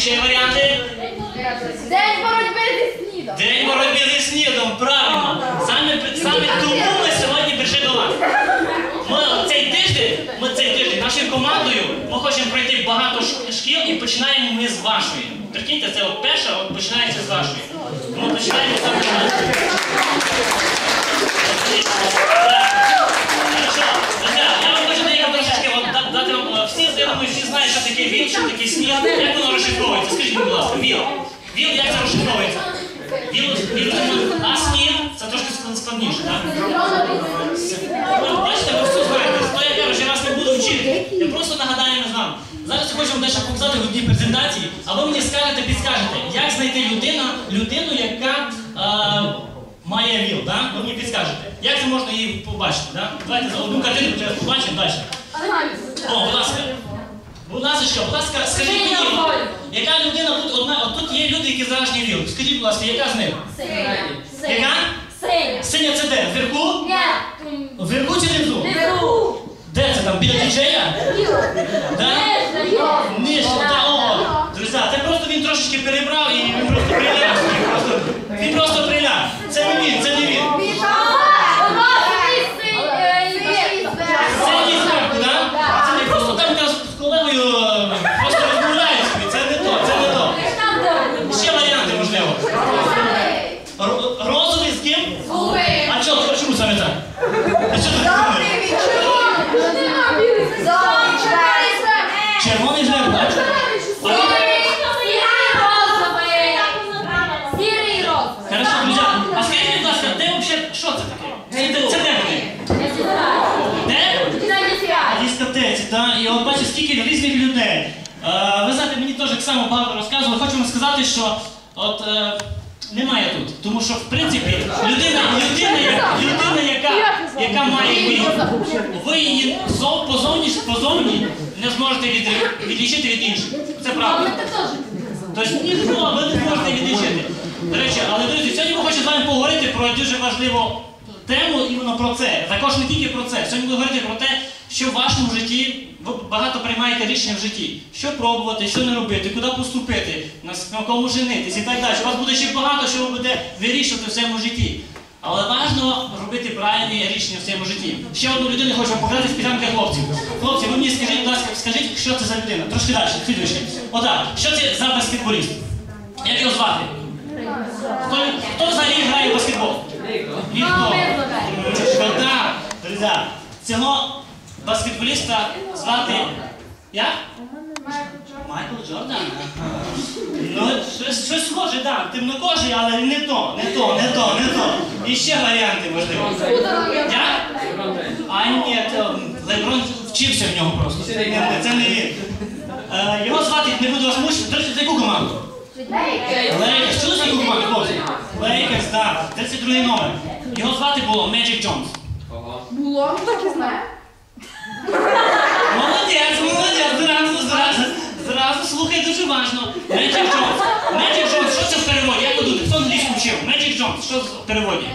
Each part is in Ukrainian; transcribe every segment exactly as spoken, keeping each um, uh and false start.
ще варіанти? День боротьби зі СНІДом. День боротьби зі СНІДом, правильно. Саме, саме тому ми сьогодні прийшли до вас. Ми цей тиждень, ми цей тиждень нашою командою ми хочемо пройти багато шкіл і починаємо ми з вашої. Прикиньте, це от перша, от починається з вашої. Ми починаємо саме з вашої. Я вам хочу деяка трошечки дати вам, всі, я думаю, всі знають, що таке ВІЛ, що таке СНІД, як воно розшифровується. Скажіть, будь ласка, ВІЛ. ВІЛ, як це розшифровується? ВІЛ, а СНІД, це трошки складніше, так? Бачите, ви все знаєте, то я кажу, я вас не буду вчити. Я просто нагадаю з вами. Зараз я хочу вам дещо показати в одній презентації, а ви мені скажете, підскажете, як знайти людину, людину, яка а, має ВІЛ, так? Ви мені підскажете. Як це можна її побачити, так? Давайте за одну картинку зараз побачимо далі. О, будь ласка. Будь ласка, будь ласка, скажіть мені, яка людина тут одна, от тут є люди, які заражені ВІЛ. Скажіть, будь ласка, яка з них? Синя. Яка? Синя. Синя це де? Вверху? Ні. Вверху чи внизу? Вверху. Де це там? Біля діджея? Да? Ниже, да, о. Друзі, це просто він трошечки перебрав і він просто приляг. Він просто приляг. Це не він, це не він. Синій зверху, так? Це не просто там з колегою просто розмовляють собі. Це не то, це не то. Ще варіанти, можливо. Розовий з ким? А чого, чому саме так? А що так? Червоний зверху, так? Хорошо, друзі. А скажіть, будь ласка, де взагалі, що це таке? Це де вони? Де? В дискотеці, так? І от бачите, скільки різних людей. Ви знаєте, мені теж так само багато розказували. Хочу вам сказати, що от немає тут. Тому що, в принципі, людина, людина, людина яка, яка має ВІЛ, ви її позовні, позовні не зможете відлічити від інших. Це правда. Тобто ніхто, ви не зможете відлічити. До речі, але, друзі, сьогодні ми хочемо з вами поговорити про дуже важливу тему іменно про це. Також не тільки про це. Сьогодні ми говорити про те, що в вашому житті ви багато приймаєте рішення в житті. Що пробувати, що не робити, куди поступити, на кому женитись і так далі. У вас буде ще багато, що ви будете вирішувати в своєму житті. Але важливо робити правильні рішення в своєму житті. Ще одну людину хочу вам показати з підтримки хлопців. Хлопці, ви мені скажіть, будь ласка, скажіть, що це за людина? Трошки далі, слідуючи. Отак, що це за баскетболіст? Як його звати? Хто, хто взагалі грає в баскетбол? Ніхто. Шкода, друзі. Цього баскетболіста звати... Як? Майкл Джордан. Ну, щось, щось схоже, так. Да. Темнокожий, але не то, не то, не то, не то. І ще варіанти, можливо. Я? А ні, Леброн вчився в нього просто. Це не він. Е, його звати, не буду вас мучити, до речі, за яку команду? Лейкерс. Чули за яку команду, хлопці? Лейкерс, так. тридцять другий номер. Його звати було Меджик Джонс. Було? Так і знаю. Молодець, молодець, зразу, зразу, зразу, слухай, дуже важно. Меджик Джонс. Меджик Джонс, що це в переводі? Як ви думаєте, хто англійську вчив? Меджик Джонс, що в переводі?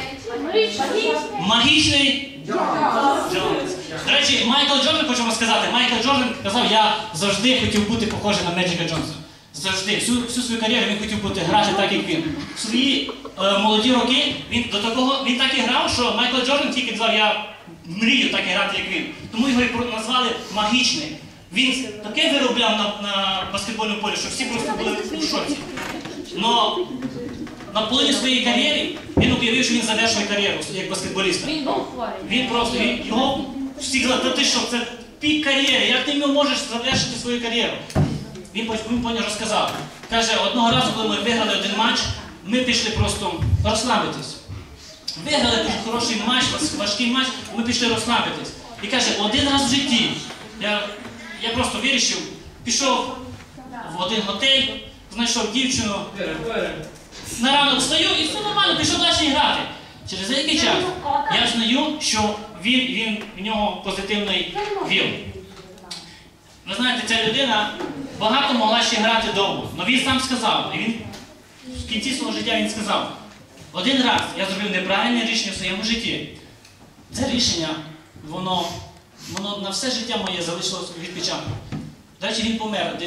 Магічний Джонс. До речі, Майкл Джордан, хочу вам сказати, Майкл Джордан казав, я завжди хотів бути похожий на Меджика Джонса. Завжди, всю, всю свою кар'єру він хотів бути грати так, як він. В свої е, молоді роки він до такого, він так і грав, що Майкл Джордан тільки казав, я мрію так і грати, як він. Тому його і назвали магічний. Він таке виробляв на, на баскетбольному полі, що всі просто були в шоці. Но на половині своєї кар'єри він об'явив, що він завершує кар'єру як баскетболіста. Він був хворий. Він просто, він, його всі казали, та ти що, це пік кар'єри, як ти можеш завершити свою кар'єру? Він потім розказав. Каже, одного разу, коли ми виграли один матч, ми пішли просто розслабитись. Виграли дуже хороший матч, важкий матч, ми пішли розслабитись. І каже, один раз в житті я, я просто вирішив, пішов в один готель, знайшов дівчину, на ранок встаю і все нормально, пішов далі грати. Через деякий час я знаю, що він, він, в нього позитивний ВІЛ. Ви знаєте, ця людина багато могла ще грати довго, але він сам сказав, і він в кінці свого життя він сказав, один раз я зробив неправильне рішення в своєму житті. Це рішення, воно, воно на все життя моє залишило відпечаток. До речі, він помер десь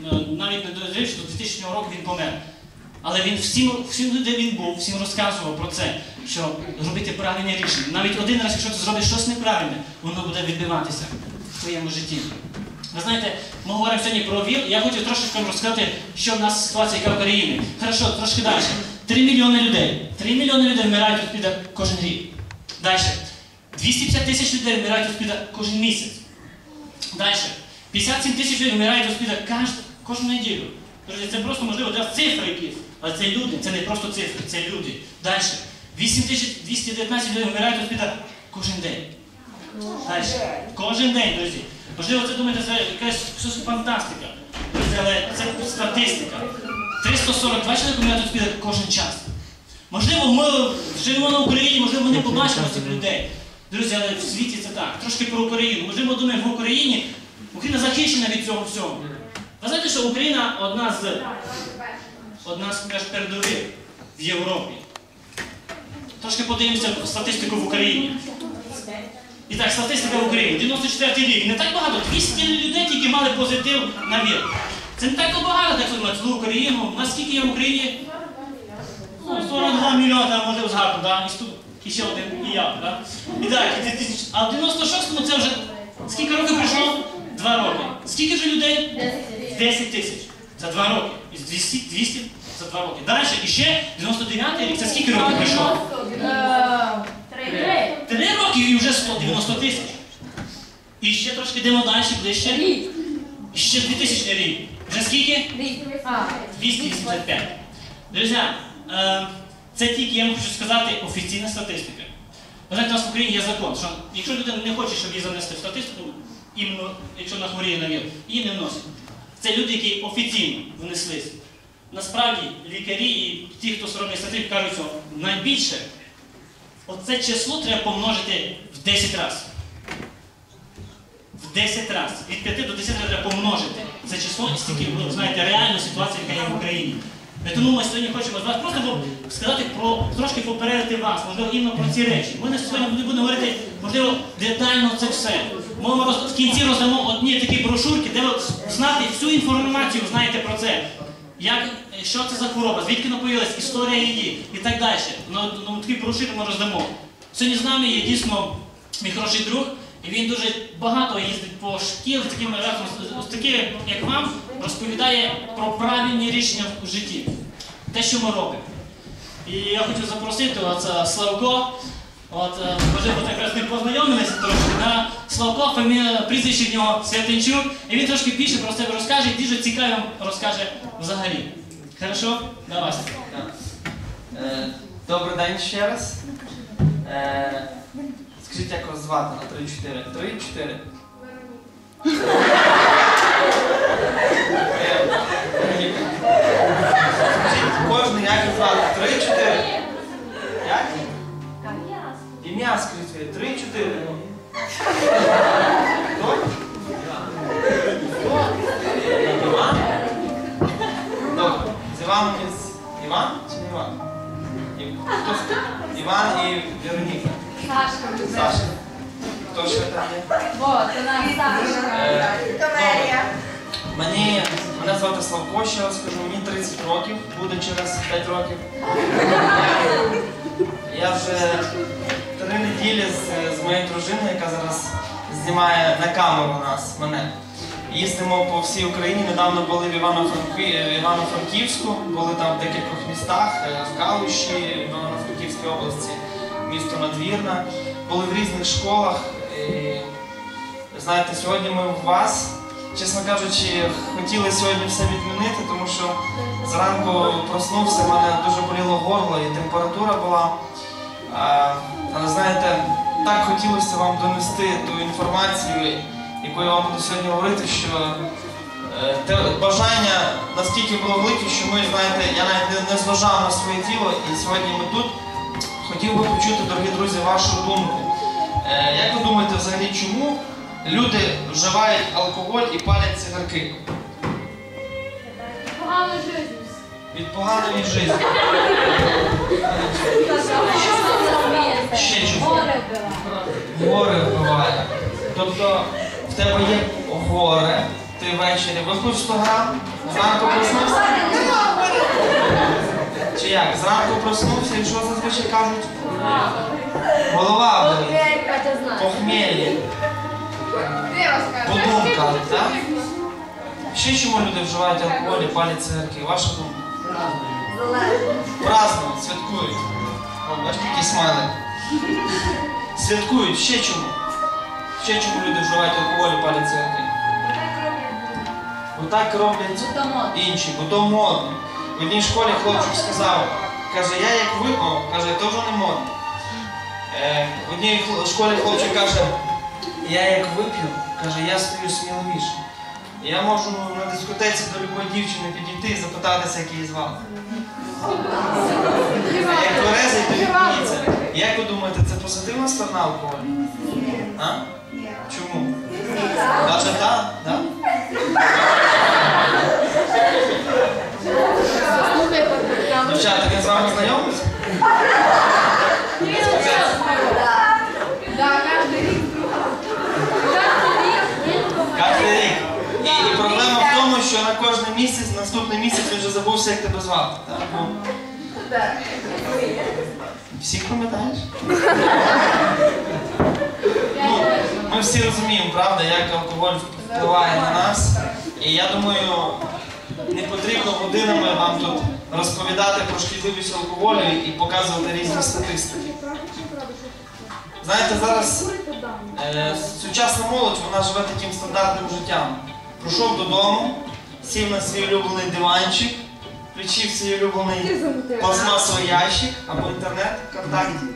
навіть не доживши до двохтисячного року, він помер. Але він всім, всім, де він був, всім розказував про це, що робити правильне рішення. Навіть один раз, якщо ти зробиш щось неправильне, воно буде відбиватися в твоєму житті. Ви знаєте, ми говоримо сьогодні про ВІЛ, я хочу трошки вам розказати, що в нас ситуація, яка в Україні. Хорошо, трошки далі. Три мільйони людей. Три мільйони людей вмирають від СПІДа кожен рік. Далі. двісті п'ятдесят тисяч людей вмирають від СПІДа кожен місяць. Далі. п'ятдесят сім тисяч людей вмирають від СПІДа кожну неділю. Друзі, це просто, можливо, для цифри якісь, але це люди, це не просто цифри, це люди. Далі. вісім тисяч двісті дев'ятнадцять людей вмирають від СПІДа кожен день. Далі. Кожен день, друзі. Можливо, це, думаєте, це якась щось фантастика. Друзі, але це статистика. триста сорок два чоловіка вмирають від СПІДа кожен час. Можливо, ми живемо на Україні, можливо, ми не побачимо цих людей. Друзі, але в світі це так. Трошки про Україну. Можливо, думаємо, в Україні Україна захищена від цього всього. Ви знаєте, що Україна одна з, одна з передових в Європі. Трошки подивимося статистику в Україні. І так, статистика в Україні. дев'яносто четвертий рік. Не так багато. двісті людей тільки мали позитив на ВІЛ. Це не так багато, так сказати, цілу Україну. У нас скільки є в Україні? Ну, сорок два мільйони, може, згадку, да? І ще один, і я, да? І так, а в дев'яносто шостому це вже скільки років пройшло? Два роки. Скільки ж людей? десять тисяч. За два роки. Із двісті, двісті за два роки. Далі, і ще дев'яносто дев'ятий рік. Це скільки років пройшло? Три. Три роки і вже сто дев'яносто тисяч. І ще трошки йдемо далі, ближче. І ще двохтисячний рік. Вже скільки? двісті вісімдесят п'ять. Друзі, це тільки, я вам хочу сказати, офіційна статистика. Ви знаєте, у нас в Україні є закон, що якщо людина не хоче, щоб її занести в статистику, іменно, якщо вона хворіє на ВІЛ, її не вносять. Це люди, які офіційно внеслись. Насправді, лікарі і ті, хто роблять статистику, кажуть, що найбільше оце число треба помножити в десять разів. В десять разів. Від п'яти до десяти треба помножити це число і стільки, ви знаєте, реальну ситуацію, яка є в Україні. Тому ми сьогодні хочемо з вас просто сказати про, трошки попередити вас, можливо, іменно про ці речі. Ми сьогодні будемо говорити, можливо, детально це все. Ми роз, в кінці роздамо одні такі брошурки, де ви знати всю інформацію, знаєте про це. Як, що це за хвороба, звідки вона появилась, історія її і так далі. Ну, ну, такі брошури ми роздамо. Сьогодні з нами є дійсно мій хороший друг, і він дуже багато їздить по шкіл, з такими разом, з такими, як вам, розповідає про правильні рішення в житті. Те, що ми робимо. І я хочу запросити оце Славко. От, можливо, так раз ми познайомилися трошки. Да? Славко, фамілія, прізвище в нього Святенчук. І він трошки більше про себе розкаже, і дуже цікаво розкаже взагалі. Хорошо? Давай. Е, Добрий день ще раз. Е, Скажіть, як вас звати на три-чотири? три-чотири. Кожен як звати? три-чотири. Як? Ім'я скажіть, три-чотири. Хто? Іван? Добре. З Іваном із... Іван чи не Іван? Хто з... Іван і Вероніка. Сашка. Саша. Хто ще там є? Вот, вона Сашка. Добре. Мені, мене звати Славко, ще раз скажу, мені тридцять років, буде через п'ять років. Я вже три неділі з, з моєю дружиною, яка зараз знімає на камеру нас, мене. Їздимо по всій Україні, недавно були в Івано-Франківську, були там в декількох містах, в Калуші, в Івано-Франківській області, місто Надвірна, були в різних школах. І, знаєте, сьогодні ми у вас. Чесно кажучи, хотіли сьогодні все відмінити, тому що зранку проснувся, в мене дуже боліло горло і температура була. Але знаєте, так хотілося вам донести ту інформацію, яку я вам буду сьогодні говорити, що те бажання наскільки було велике, що ми, знаєте, я навіть не зважав на своє тіло, і сьогодні ми тут. Хотів би почути, дорогі друзі, вашу думку. Як ви думаєте взагалі, чому люди вживають алкоголь і палять цигарки? Поганої життя. Від поганої життя. Ще чому? Горе вбиває. Горе вбиває. Тобто в тебе є горе, ти ввечері випив сто грам, зранку проснувся? Чи як? Зранку проснувся і що зазвичай кажуть? Голова болить, похмілля, подумка, так? Ще чому люди вживають алкоголь і палять цигарки? Ваша думка? Празднують, святкують. О, бачите, який смайлик. Святкують. Ще чому? Ще чому люди вживають алкоголь і палять цигарки? Отак роблять інші, бо то модно. В одній школі хлопчик сказав, каже, я як ви, о, каже, то вже не модно. Е, в одній школі хлопчик каже, я як вип'ю, каже, я стаю сміливіше. Я можу на дискотеці до любої дівчини підійти і запитатися, як її звати. А як тверезий, то відміється. Як ви думаєте, це позитивна сторона алкоголю? А? Чому? Навіть так? Да? Дівчата, він з вами знайомиться? Кожен рік. І, і проблема в тому, що на кожен місяць, наступний місяць він вже забувся, як тебе звати. Так? Ну, всіх пам'ятаєш? Ну, ми всі розуміємо, правда, як алкоголь впливає на нас. І я думаю, не потрібно годинами вам тут розповідати про шкідливість алкоголю і показувати різні статистики. Знаєте, зараз е, сучасна молодь, вона живе таким стандартним життям. Прийшов додому, сів на свій улюблений диванчик, включив свій улюблений пластмасовий ящик або інтернет, ВКонтакті.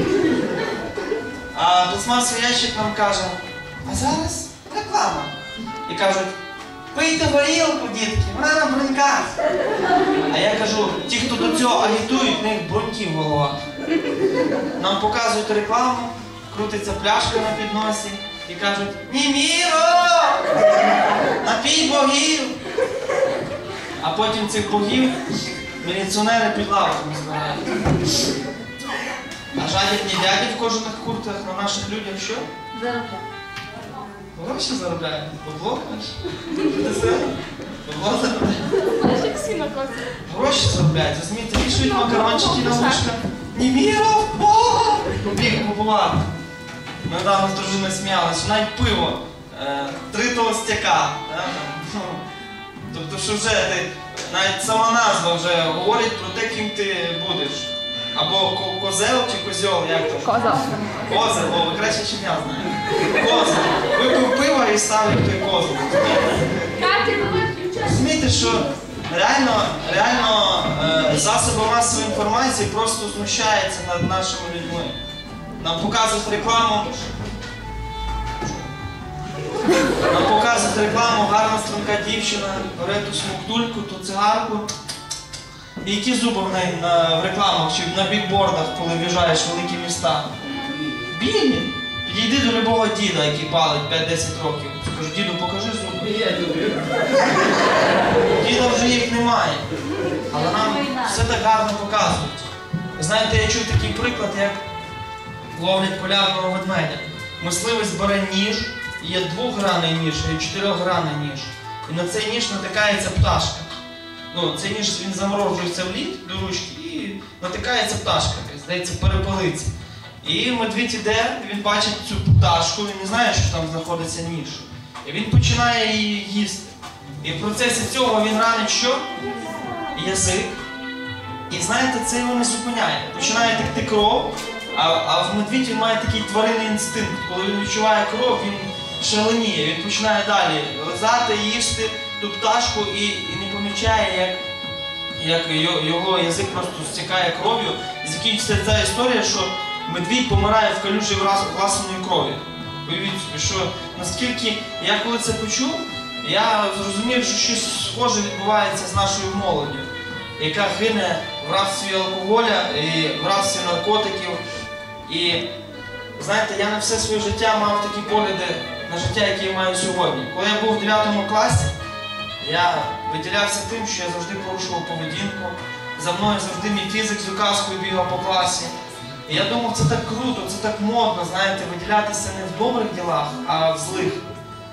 А пластмасовий ящик нам каже, а зараз реклама. І кажуть, пийте горілку, дітки, вона на бруньках. А я кажу, ті, хто до цього агітують, в них бруньки в головах. Нам показують рекламу, крутиться пляшка на підносі і кажуть, Німіро! Напій богів! А потім цих богів міліціонери під лавками збирають. А жадібні дяді в кожаних куртках на наших людях що? Гроші заробляють. Бабло, бачиш? Бабло заробляють. Гроші заробляють. Розумієте, вішують макарончики на вушка. Німіров! О! Побіг купувати. Ми недавно з дружиною сміялися, що навіть пиво. Е, три толстяка. Да? Тобто, що вже ти, навіть сама назва вже говорить про те, ким ти будеш. Або козел чи козьол, як то? Козел. Козел, о, ви краще, ніж я знаю. Козел. Випив пиво і став як той козел. Розумієте, що реально, реально е, засоби масової інформації просто знущаються над нашими людьми. Нам показують рекламу. Нам показують рекламу, гарна струнка дівчина, бере ту смуктульку, ту цигарку. І які зуби в неї на, в рекламах чи на бікбордах, коли в'їжджаєш в великі міста? Білі. Підійди до любого діда, який палить п'ять-десять років. Скажу, діду, покажи зуби. Діда вже їх немає. Але нам все так гарно показують. Знаєте, я чув такий приклад, як ловлять полярного ведмедя. Мисливець бере ніж, є двохгранний ніж, і чотирьохгранний ніж. І на цей ніж натикається пташка. Ну, цей ніж, він заморожується в лід до ручки і натикається пташка, здається, перепелиці. І медвідь іде, він бачить цю пташку, він не знає, що там знаходиться ніж. І він починає її їсти. І в процесі цього він ранить що? Язик. І знаєте, це його не зупиняє. Починає текти кров, а, а в медвідь він має такий тваринний інстинкт. Коли він відчуває кров, він шаленіє, він починає далі лизати, їсти ту пташку і, і не помічає, як, як його язик просто стікає кров'ю. І закінчиться ця історія, що медвідь помирає в калюжі власної крові. Уявіть собі, що наскільки я коли це почув, я зрозумів, що щось схоже відбувається з нашою молоддю, яка гине в рабстві алкоголя і в рабстві наркотиків. І знаєте, я на все своє життя мав такі погляди на життя, яке я маю сьогодні. Коли я був в дев'ятому класі, я виділявся тим, що я завжди порушував поведінку. За мною завжди мій фізик з указкою бігав по класі. І я думав, це так круто, це так модно, знаєте, виділятися не в добрих ділах, а в злих.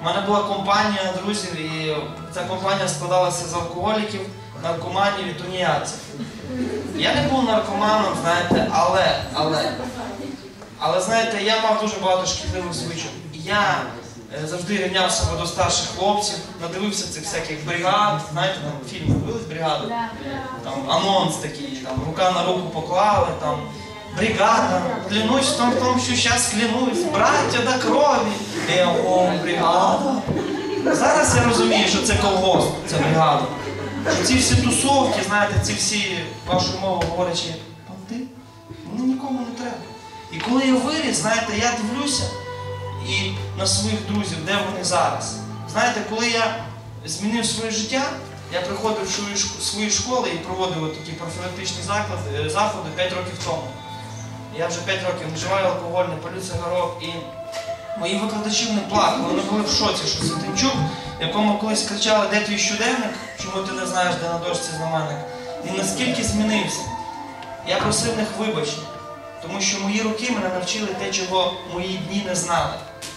мене була компанія друзів, і ця компанія складалася з алкоголіків, наркоманів і тунеядців. Я не був наркоманом, знаєте, але, але, але, знаєте, я мав дуже багато шкідливих звичок. Я е, завжди рівняв себе до старших хлопців, надивився цих всяких бригад, знаєте, там фільми дивились «Бригаду», там анонс такий, там рука на руку поклали, там бригада, клянусь в тому, в тому, що зараз клянусь, браття до крові, о, бригада. Зараз я розумію, що це колгосп, це бригада. Що ці всі тусовки, знаєте, ці всі, вашою мовою говорячи, понти, вони нікому не треба. І коли я виріс, знаєте, я дивлюся і на своїх друзів, де вони зараз. Знаєте, коли я змінив своє життя, я приходив в свої школи і проводив такі профілактичні заклади, заходи п'ять років тому. Я вже п'ять років не вживаю алкоголь, не палю цигарок, і мої викладачі не плакали, вони були в шоці, що Салтинчук, якому колись кричали, де твій щоденник, чому ти не знаєш, де на дошці знаменник, він наскільки змінився. Я просив них вибачення, тому що мої роки мене навчили те, чого мої дні не знали.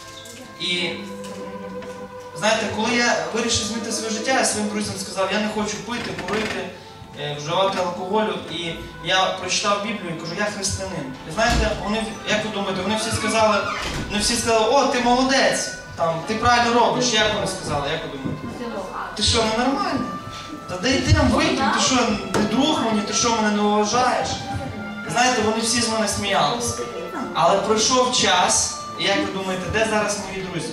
І знаєте, коли я вирішив змінити своє життя, я своїм друзям сказав, я не хочу пити, курити, вживати алкоголю, і я прочитав Біблію і кажу, я християнин. І знаєте, вони, як ви думаєте, вони всі сказали, вони всі сказали, о, ти молодець, там, ти правильно робиш. Як вони сказали, як ви думаєте? Ти що, ненормальний? Та де йди нам вип'ємо, ти що, ти друг мені, ти що, мене не вважаєш? І знаєте, вони всі з мене сміялися. Але пройшов час, і як ви думаєте, де зараз мої друзі?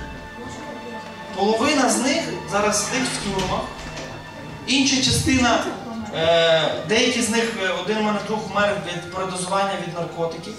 Половина з них зараз сидить в тюрмах, інша частина, е, деякі з них, один у мене друг вмер від передозування від наркотиків,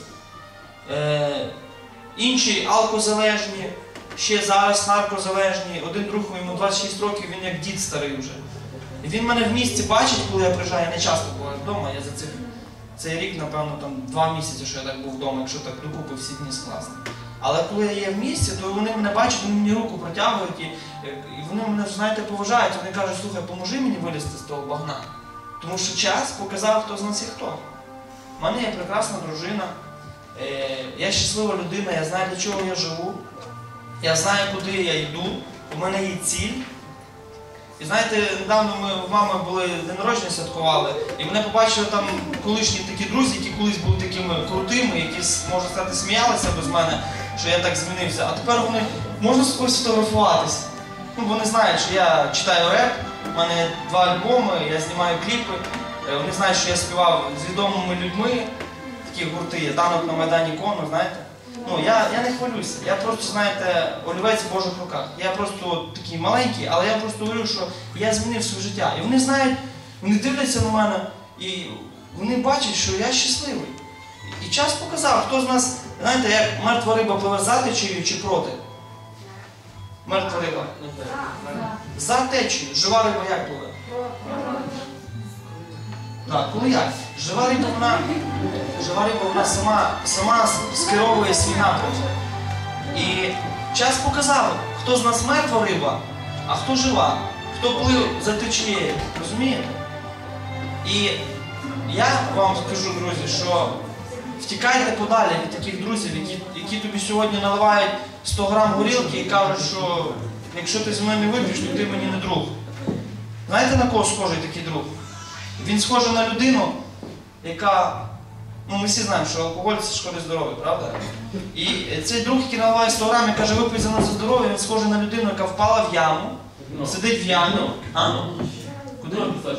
е, інші алкозалежні, ще зараз наркозалежні, один друг йому двадцять шість років, він як дід старий вже. І він мене в місті бачить, коли я приїжджаю, я не часто буваю вдома, я за цих, цей рік, напевно, там два місяці, що я так був вдома, якщо так докупи всі дні скласти. Але коли я є в місті, то вони мене бачать, вони мені руку протягують, і, і вони мене, знаєте, поважають. Вони кажуть, слухай, поможи мені вилізти з того багна. Тому що час показав, хто з нас і хто. У мене є прекрасна дружина, е, я щаслива людина, я знаю, для чого я живу, я знаю, куди я йду, у мене є ціль. І знаєте, недавно ми в мами були день народження святкували, і мене побачили там колишні такі друзі, які колись були такими крутими, які, можна сказати, сміялися без мене, що я так змінився. А тепер вони, можна з когось фотографуватися? Ну, вони знають, що я читаю реп, у мене два альбоми, я знімаю кліпи, вони знають, що я співав з відомими людьми, такі гурти є, танок на Майдані Кону, знаєте. Ну, я, я не хвалюся, я просто, знаєте, олівець в Божих руках. Я просто такий маленький, але я просто говорю, що я змінив своє життя. І вони знають, вони дивляться на мене, і вони бачать, що я щасливий. І час показав, хто з нас, знаєте, як мертва риба пливе за течією чи проти? Мертва риба. За течією. Жива риба як пливе? Так, коли як? Жива риба, вона, жива риба, вона сама, сама скеровує свій напрямок. І час показав, хто з нас мертва риба, а хто жива, хто плив за течією, розумієте? І я вам скажу, друзі, що втікайте подалі від таких друзів, які, які тобі сьогодні наливають сто грам горілки і кажуть, що якщо ти з мене не вип'єш, то ти мені не друг. Знаєте, на кого схожий такий друг? Він схожий на людину, яка, ну ми всі знаємо, що алкоголь – це шкодить здоров'ю, правда? І цей друг, який наливає сто грам і каже, випий за нас за здоров'я, він схожий на людину, яка впала в яму, сидить в ямі. А? Куди?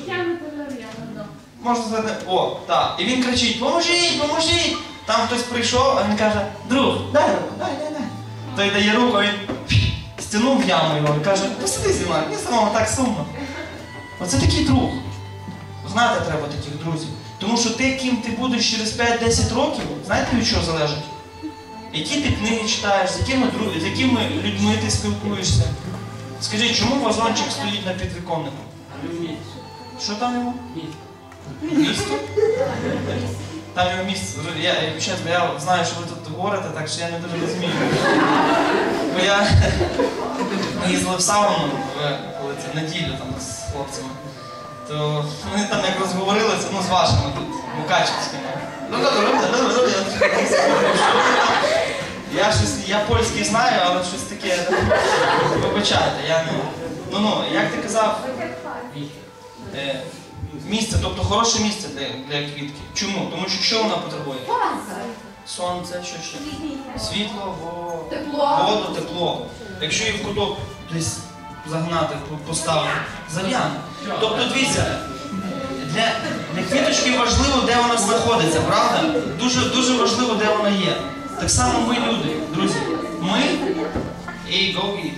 Можна сказати, о, так. І він кричить, поможіть, поможіть! Там хтось прийшов, а він каже, друг, дай руку, дай, дай, дай. Той дає руку, а він стягнув в яму його і каже, посиди зі мною, мені самому так сумно. Оце такий друг. Знати треба таких друзів. Тому що ти, ким ти будеш через п'ять-десять років, знаєте, від чого залежить? Які ти книги читаєш, з якими, з якими людьми ти спілкуєшся. Скажіть, чому вазончик стоїть на підвіконнику? Що там йому? Місто? Там його місце. Я, я, я знаю, що ви тут говорите, так що я не дуже розумію. Бо я ми їздили в сауну, коли це в неділю там з хлопцями. То вони там як розговорилися, ну з вашими тут, мукачівськими. Я щось, я польський знаю, але щось таке, вибачайте, я не... Ну, ну, як ти казав, е, місце, тобто хороше місце для, для квітки. Чому? Тому що що вона потребує? Сонце, що ще? Світло, во... Тепло. воду, тепло. Якщо її в куток десь загнати, поставити, зав'яне. Тобто, дивіться, для, для квіточки важливо, де вона знаходиться, правда? Дуже, дуже важливо, де вона є. Так само ми люди, друзі. Ми і go eat.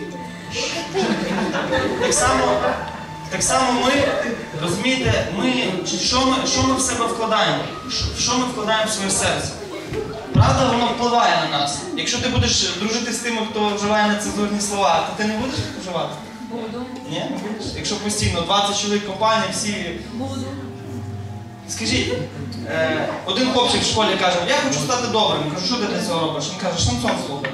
Так само, так само ми, розумієте, ми, що ми, що ми в себе вкладаємо? Що ми вкладаємо в своє серце? Правда, воно впливає на нас. Якщо ти будеш дружити з тими, хто вживає нецензурні слова, то ти не будеш їх вживати? Буду. Ні, не будеш. Якщо постійно двадцять чоловік компанії, всі... Буду. Скажіть, е, один хлопчик в школі каже, я хочу стати добрим. Я кажу, що ти для цього робиш? Він каже, шансон слухай.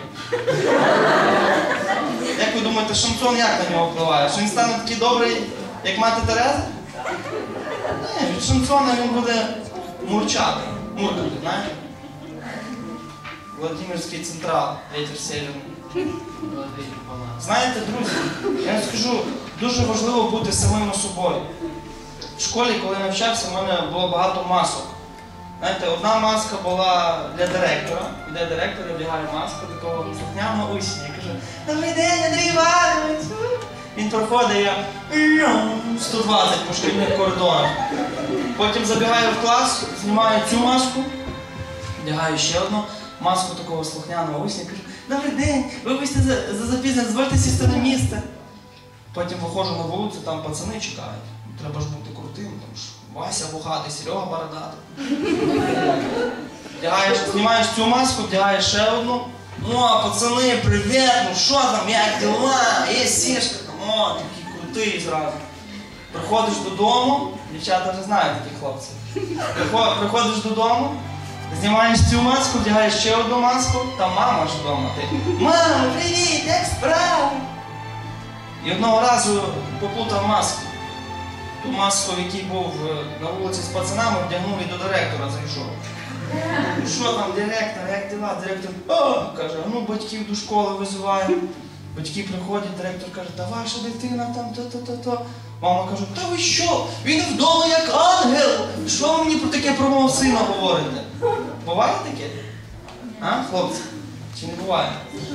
Як ви думаєте, шансон як на нього впливає? Що він стане такий добрий, як мати Тереза? Ні, від шансона він буде мурчати. Муркати, знаєте? Владимирський централ, ветер северний. Знаєте, друзі, я вам скажу, дуже важливо бути самим собою. В школі, коли я навчався, в мене було багато масок. Знаєте, одна маска була для директора. Іде директор, я вдягаю маску такого слухняного усі. Я кажу, добрий день, Андрій Іванович! Він проходить, я сто двадцять по шкільних коридорах. Потім забігаю в клас, знімаю цю маску, вдягаю ще одну маску такого слухняного усі. Кажу, добрий день, вибачте за, за запізнення, дозвольте сісти на місце. Потім виходжу на вулицю, там пацани чекають. Треба ж бути крутим, там ж Вася бухатий, Серега бородатий. Вдягаєш, знімаєш цю маску, вдягаєш ще одну. О, пацани, привіт, ну що там, як діла, є сішка там, о, такий крутий зразу. Приходиш додому, дівчата вже знають таких хлопців. Приходиш додому, знімаєш цю маску, вдягаєш ще одну маску, там мама ж вдома, ти. Мамо, привіт, як справа? І одного разу попутав маску. Ту маску, в якій був на вулиці з пацанами, вдягнули до директора, зайшов. Ну що там, директор, як діла? Директор, о, каже, ну батьків до школи визиваємо. Батьки приходять, директор каже, та ваша дитина там то-то-то-то. Мама каже, та ви що? Він вдома як ангел! Що ви мені про таке про мого сина говорите? Буває таке? А, хлопці? Чи не буває?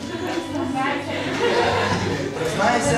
Знаєте,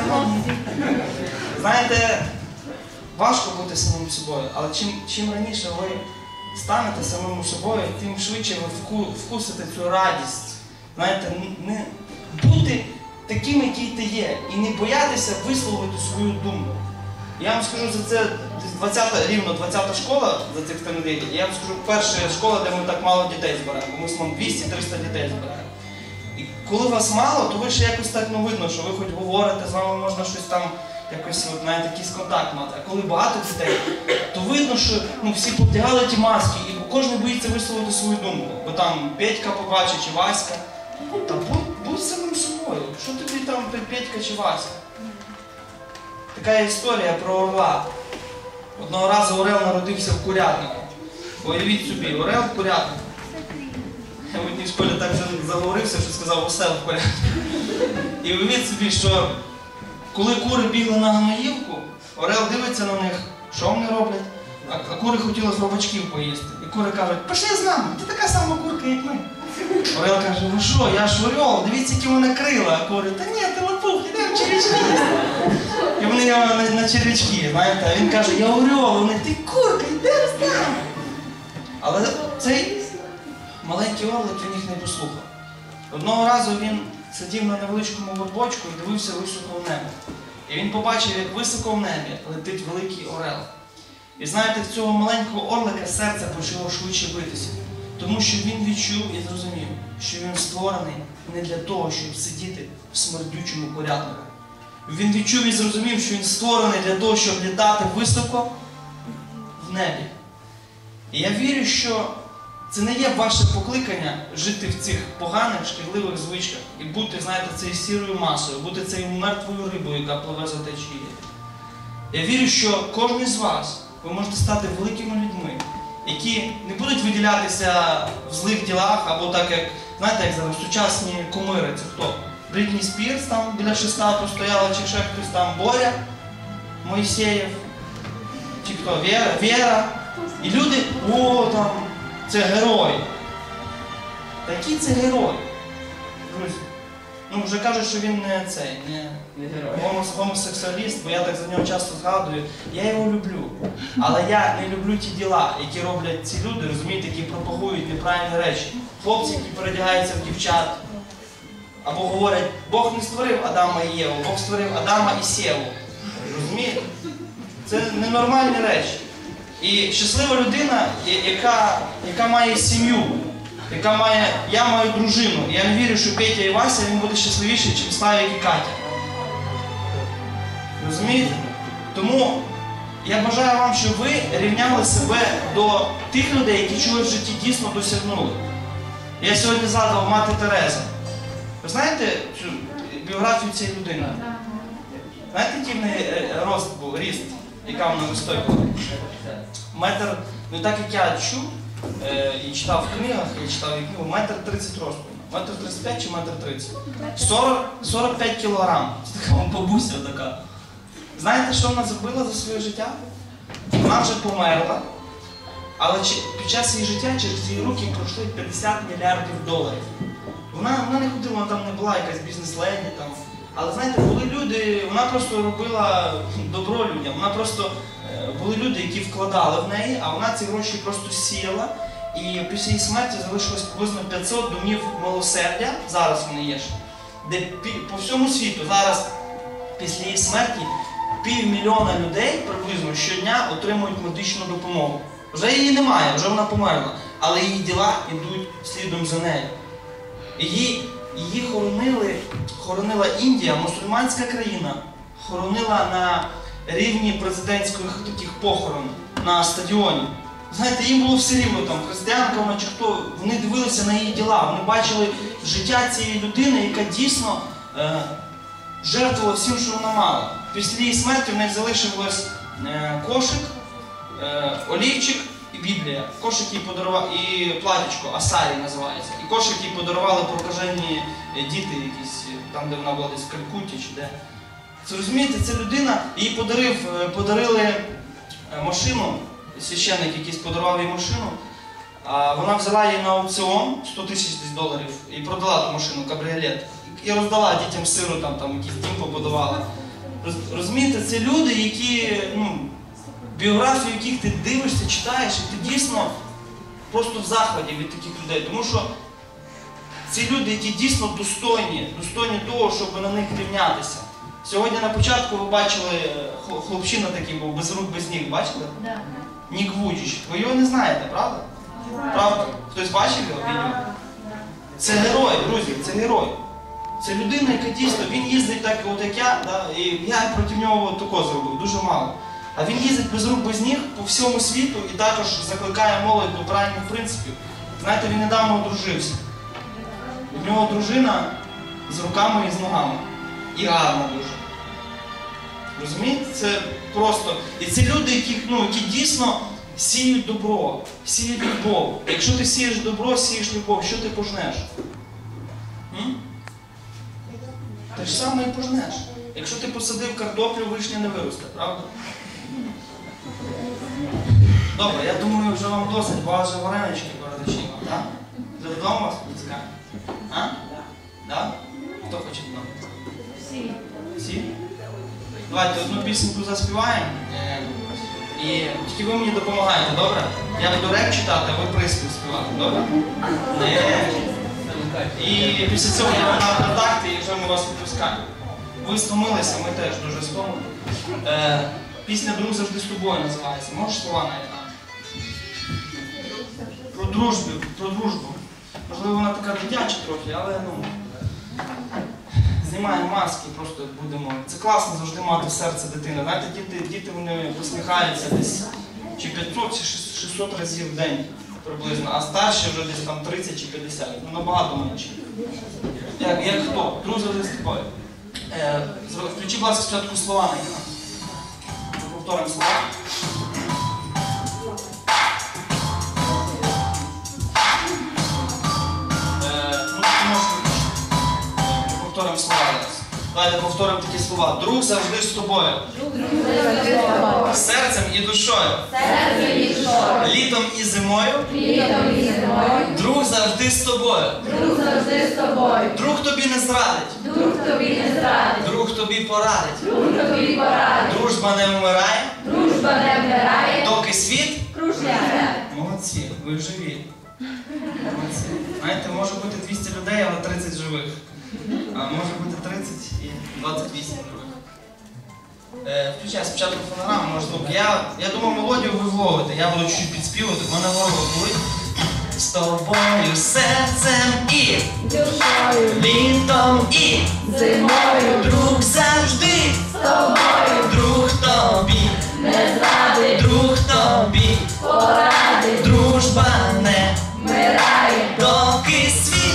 знаєте, важко бути самим собою, але чим, чим раніше ви станете самим собою, тим швидше ви вку, вкусите цю радість. Знаєте, не бути таким, який ти є, і не боятися висловити свою думку. Я вам скажу, за це двадцята, рівно двадцята школа за цих три неділі. Я вам скажу, перша школа, де ми так мало дітей збираємо, бо ми там двісті-триста дітей збираємо. І коли вас мало, то ви ще якось так ну, видно, що ви хоч говорите, з вами можна щось там, якось, от, навіть якийсь контакт мати. А коли багато дітей, то видно, що ну, всі повдягали ті маски, і кожен боїться висловити свою думку. Бо там Петька побачить чи Васька. Та будь, будь самим собою. Що тобі там Петька чи Васька? Така історія про орла. Одного разу орел народився в курятнику. Уявіть собі, орел в курятнику. Я в одній школі так заговорився, що сказав, усе в порядку. І уявіть собі, що коли кури бігли на гноївку, орел дивиться на них, що вони роблять, а, а кури хотіли з робочків поїсти. І кури кажуть, пішли з нами, ти така сама курка, як ми. Орел каже, ви що, я ж орел, дивіться, які вони крила. А кури, та ні, ти лопух, ідемо червячки їсти. І вони його на, на червячки, знаєте, а він каже, я орел, вони, ти курка, йдемо з нами. Але цей маленький орлик він їх не послухав. Одного разу він сидів на невеличкому горбочку і дивився високо в небо. І він побачив, як високо в небі летить великий орел. І знаєте, в цього маленького орлика серце почало швидше битися. Тому що він відчув і зрозумів, що він створений не для того, щоб сидіти в смердючому курятнику. Він відчув і зрозумів, що він створений для того, щоб літати високо в небі. І я вірю, що це не є ваше покликання жити в цих поганих, шкідливих звичках і бути, знаєте, цією сірою масою, бути цією мертвою рибою, яка пливе за течією. Я вірю, що кожен з вас, ви можете стати великими людьми, які не будуть виділятися в злих ділах, або так, як знаєте, як зараз, сучасні кумири, це хто? Брітні Спірс там біля шеста постояла, чи ще хтось там, Боря Моїсеєв, чи хто, Вера, Вера. І люди, о, там, це герой. Та який це герой? Друзі, ну вже кажуть, що він не цей, не, Не герой. гомос, гомосексуаліст, бо я так за нього часто згадую. Я його люблю. Але я не люблю ті діла, які роблять ці люди, розумієте, які пропагують неправильні речі. Хлопці, які передягаються в дівчат. Або говорять, Бог не створив Адама і Єву, Бог створив Адама і Сєву. Розумієте? Це ненормальні речі. І щаслива людина, яка, яка має сім'ю, яка має, я маю дружину. І я не вірю, що Петя і Вася, він буде щасливіший, ніж Славік і Катя. Розумієте? Тому я бажаю вам, щоб ви рівняли себе до тих людей, які чогось в житті дійсно досягнули. Я сьогодні згадував мати Терезу. Ви знаєте цю біографію цієї людини? Знаєте, який в неї рост був, ріст, яка вона вистойкала? Метр, ну так як я чув е, і читав в книгах, я читав і книгу, метр тридцять росту. Метр тридцять п'ять чи метр тридцять? сорок п'ять кілограм. Це така бабуся така. Знаєте, що вона зробила за своє життя? Вона вже померла, але під час її життя через її руки пройшли п'ятдесят мільярдів доларів. Вона, вона не ходила, вона там не була якась бізнес-леді там. Але знаєте, були люди, вона просто робила добро людям, вона просто, були люди, які вкладали в неї, а вона ці гроші просто сіяла. І після її смерті залишилось приблизно п'ятсот домів милосердя, зараз вони є, де по всьому світу зараз після її смерті півмільйона людей приблизно щодня отримують медичну допомогу. Вже її немає, вже вона померла, але її діла йдуть слідом за нею. Її, її хоронили, хоронила Індія, мусульманська країна, хоронила на рівні президентських таких похорон на стадіоні. Знаєте, їм було все рівно, там, християнка вона чи хто, вони дивилися на її діла, вони бачили життя цієї людини, яка дійсно е, жертвувала всім, що вона мала. Після її смерті в них залишилось е, кошик, е, олівчик і Біблія. Кошик їй подарував, і платічко, Асарі називається. І кошик їй подарували прокажені діти якісь, там де вона була десь в Калькутті чи де. Це, розумієте, ця людина, їй подарив, подарили машину, священник якийсь подарував їй машину, а вона взяла її на аукціон, сто тисяч доларів, і продала ту машину, кабріолет. І роздала дітям сиру, там, там якийсь дім побудувала. Розумієте, це люди, які, ну, біографію яких ти дивишся, читаєш, і ти дійсно просто в захваті від таких людей. Тому що ці люди, які дійсно достойні, достойні того, щоб на них рівнятися. Сьогодні на початку ви бачили, хлопчина такий був, без рук, без ніг, бачили? Да. Нік Вуйчич. Ви його не знаєте, правда? Правда? Хтось бачив його відео? Це герой, друзі, це герой. Це людина, яка дійсно, він їздить так, от як я, да, і я проти нього тако зробив, дуже мало. А він їздить без рук, без ніг по всьому світу і також закликає молодь до правильних принципів. Знаєте, він недавно одружився. У нього дружина з руками і з ногами. І гарна дуже. Розумієте? Це просто... І це люди, які, ну, які дійсно сіють добро, сіють любов. Якщо ти сієш добро, сієш любов, що ти пожнеш? М? Те ж саме і пожнеш. Якщо ти посадив картоплю, вишня не виросте, правда? Добре, я думаю, вже вам досить багато варенички передачі, так? Вже додому вас пускає? А? Так? Хто хоче додому? Всі. Всі? Давайте одну пісеньку заспіваємо. Е, І тільки ви мені допомагаєте, добре? Я буду реп читати, а ви приспів співати, добре? Не. І після цього я вам дам контакти і вже ми вас відпускаємо. Ви стомилися, ми теж дуже стомили. Е, Пісня «Друг завжди з тобою» називається. Можеш слова навіть? Про дружбу, про дружбу. Можливо, вона така дитяча трохи, але ну... Знімаємо маски, просто будемо... Це класно завжди мати серце дитини. Знаєте, діти, діти вони посміхаються десь чи п'ятсот, чи шістсот разів в день приблизно, а старші вже десь там тридцять чи п'ятдесят. Ну, набагато менше. Як, як хто? Друг завжди з тобою. Е, включи, будь ласка, спочатку слова на екран. Повторимо слова. Е, Давайте повторимо такі слова. Друг завжди з тобою. Серцем і душою. Серцем і душою. Літом і зимою. Літом і зимою. Друг завжди з тобою. Друг завжди з тобою. Друг тобі не зрадить. Друг тобі не зрадить. Друг тобі порадить. Друг тобі порадить. Дружба не вмирає, Дружба не вмирає. доки світ. Кружляє. Молодці, ви живі. Молодці. Знаєте, може бути двісті людей, але тридцять живих. А може бути тридцять і двадцять вісім живих. Е, включай спочатку фонограму, може звук. Я, я думав, мелодію ви вловите, я буду чуть підспівати, в мене горло болить. З тобою серцем і Душою. літом і Зимою. друг завжди З тобою. друг тобі, Не зрадить. друг тобі, Порадить. дружба не Вмирає. доки світ.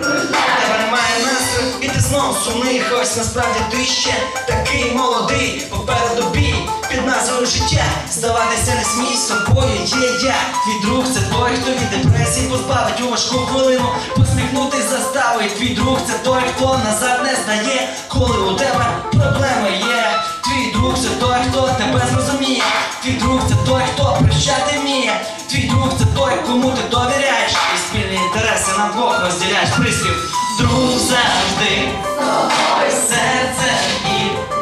Тебе немає настрою, і ти знов сумний. Ось насправді ти ще такий молодий. Попереду бій під назвою життя. Здаватися не смій, з собою є я. Твій друг це той, хто від депресії позбавить у важку хвилину. Посміхнутись заставить. Твій друг це той, хто назад не здає, коли у тебе проблеми є. Твій друг це той, хто тебе зрозуміє. Твій друг це той, хто прощати вміє. Твій друг це той, кому ти довіряєш. І спільні інтереси на двох розділяєш. Прислів. Друг завжди З тобою. серцем і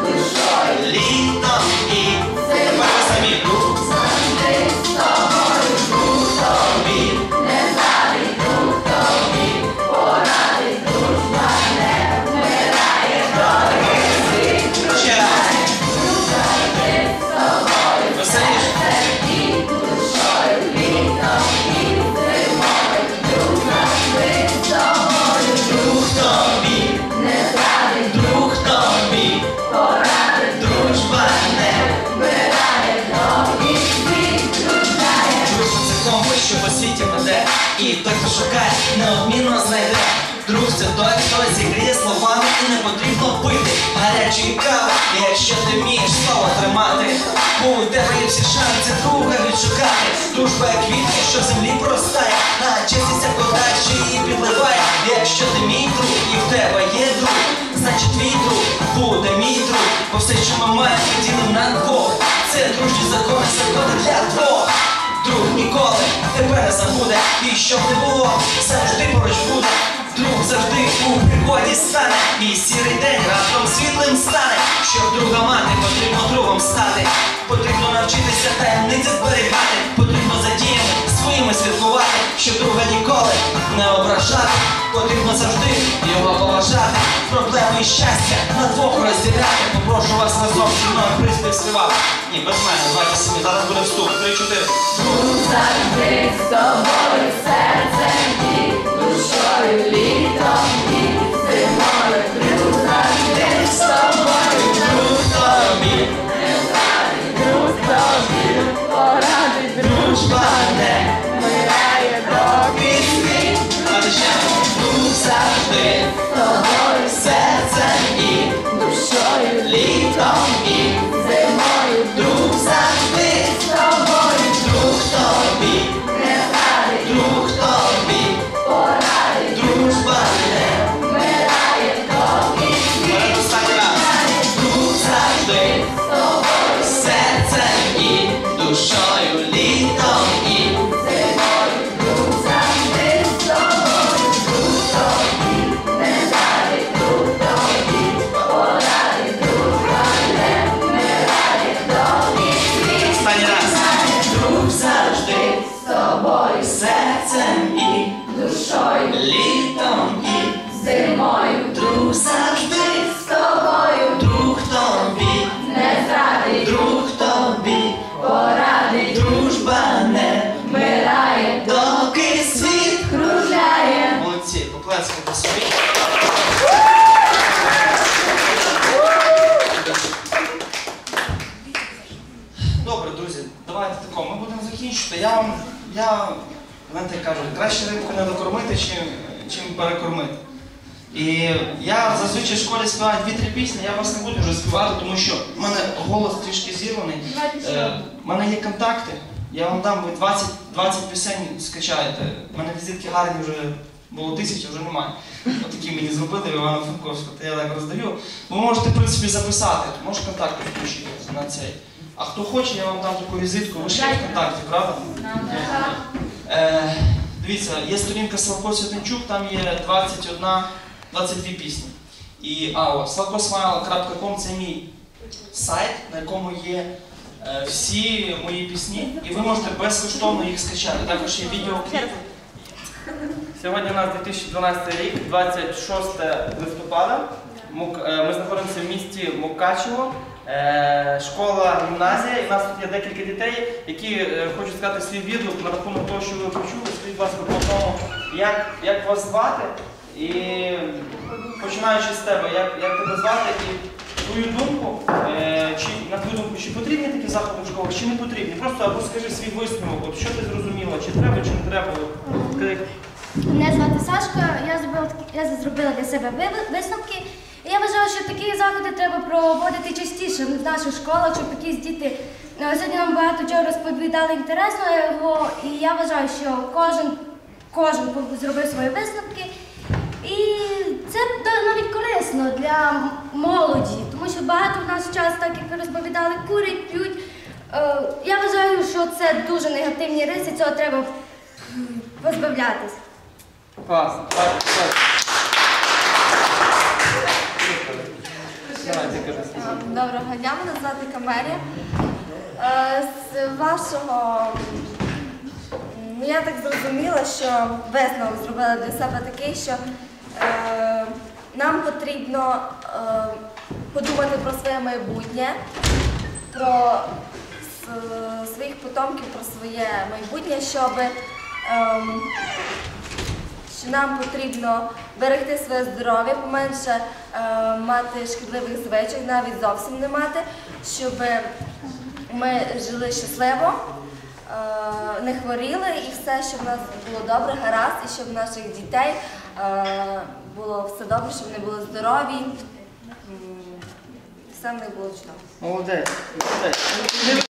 Душою. літом і тепер ви самі. Друг Завжди з тобою. Друг тобі. Не зрадить. Друг тобі. Порадить. Дружба не вмирає. Доки світ. ще раз. Друг завжди з тобою. Веселіше. І душою. Літом і зимою. Друг завжди з тобою. Друг тобі, Не зрадить. друг тобі, Порадить. дружба не. Вмирає. Доки світ кружляє. Дружба це компас, що по світі веде. І той, хто шукає, неодмінно знайде. Друг це той, хто зігріє словами і не потрібно пити гарячої кави, якщо ти вмієш слово тримати. Бо у тебе є всі шанси друга відшукати. Дружба як квітка, що в землі проростає, а чиститься подальше і підливає. Якщо ти мій друг і в тебе є друг, значить твій друг буде мій друг. Бо все, що ми маємо, поділимо на двох. Це дружні закони, закони для двох. Друг ніколи тебе не забуде, і щоб не було, завжди поруч буде. Друг завжди у пригоді стане, і сірий день раптом світлим стане. Щоб друга мати, потрібно другом стати. Потрібно навчитися таємниці зберігати. Потрібно за діями своїми слідкувати, щоб друга ніколи не ображати. Потрібно завжди його поважати. Проблеми і щастя на двох розділяти. Попрошу вас разом зі мною приспів співати. Ні, без мене, давайте самі, зараз буде вступ. Три-чотири. Друг завжди з тобою, серцем і душою, літом і зимою. Друг завжди з тобою, Друг тобі, не зрадить. Друг тобі порадить. дружба не. Вмирає. Доки світ А ти ще? Друг завжди з тобою, серцем і душою, літом і зимою. друг завжди. З тобою, Друг тобі, не зрадить. друг тобі, Порадить. дружба не. Вмирає. Доки світ Перед останній раз. Друг завжди з тобою, серцем і душою, літом і зимою. Друг завжди з тобою. Друг тобі не зрадить. Друг тобі порадить. Дружба не вмирає. Доки світ останній раз. Друг завжди з тобою, серцем і душою, літом і зимою. друг завжди. З тобою Друг тобі, не зрадить. друг тобі, Порадить. дружба не. Вмирає. Доки світ. Кружляє. Молодці, поплескайте собі. Добре, друзі, давайте тако, ми будемо закінчувати. Я вам, я, знаєте, кажу, краще рибку не докормити, чим, чим перекормити. І я зазвичай в школі співаю дві-три пісні, я вас не буду вже співати, тому що в мене голос трішки зірваний. Е, в мене є контакти, я вам дам, ви двадцять, двадцять пісень скачаєте. У мене візитки гарні вже Було тисяча, вже немає. Отакі мені зробили в Івано-Франковську, то я так роздаю. Ви можете, в принципі, записати, можеш контакти включити на цей. А хто хоче, я вам дам таку візитку. Ви ще є в контакті, правда? Е, дивіться, є сторінка Славко Святенчук, там є двадцять одна, двадцять дві пісні. І, а, о, славко смайл крапка ком – це мій сайт, на якому є е, всі мої пісні, і ви можете безкоштовно їх скачати. Також є відеокліп. Сьогодні у нас дві тисячі дванадцятий рік, двадцять шостого листопада. Мук- е, Ми знаходимося в місті Мукачево, е, школа, гімназія. І в нас тут є декілька дітей, які е, хочуть сказати свій відгук на рахунок того, що ви почули. Скажіть, будь ласка, по тому, як, як вас звати? І починаючи з тебе, як, як тебе звати і твою думку, е, чи, на твою думку, чи потрібні такі заходи в школах, чи не потрібні? Просто або скажи свій висновок, от що ти зрозуміла, чи треба, чи не треба. От, скажи. Мене звати Сашка, я зробила, такі- я зробила для себе ви- висновки. І я вважаю, що такі заходи треба проводити частіше в наших школах, щоб якісь діти. е, Сьогодні нам багато чого розповідали інтересного, і я вважаю, що кожен, кожен зробив свої висновки. І це да- навіть корисно для молоді, тому що багато в нас час, так як ви розповідали, курять, п'ють. Е, Я вважаю, що це дуже негативні риси, цього треба м, позбавлятись. Класно. Так, так. Давай, ти кажи. Доброго дня, мене звати Камерія. Е, З вашого, м, я так зрозуміла, що висновок зробила для себе такий, що е, нам потрібно е, подумати про своє майбутнє, про с- своїх потомків, про своє майбутнє, щоб ем, що нам потрібно берегти своє здоров'я, поменше е, мати шкідливих звичок, навіть зовсім не мати, щоб ми жили щасливо, е, не хворіли і все, щоб в нас було добре, гаразд, і щоб в наших дітей е, було все добре, щоб вони були здорові, м, все в них було чудово. Молодець. Молодець.